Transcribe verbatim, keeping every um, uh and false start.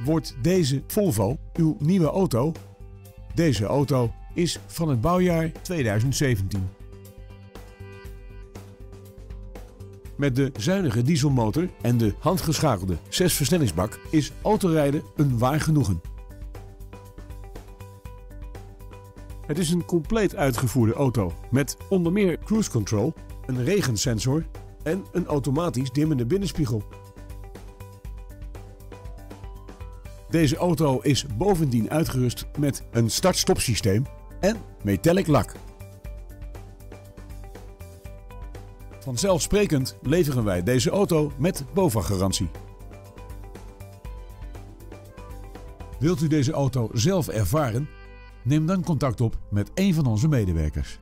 Wordt deze Volvo uw nieuwe auto? Deze auto is van het bouwjaar tweeduizend zeventien. Met de zuinige dieselmotor en de handgeschakelde zesversnellingsbak is autorijden een waar genoegen. Het is een compleet uitgevoerde auto met onder meer cruise control, een regensensor en een automatisch dimmende binnenspiegel. Deze auto is bovendien uitgerust met een start-stop systeem en metallic lak. Vanzelfsprekend leveren wij deze auto met BOVAG-garantie. Wilt u deze auto zelf ervaren? Neem dan contact op met een van onze medewerkers.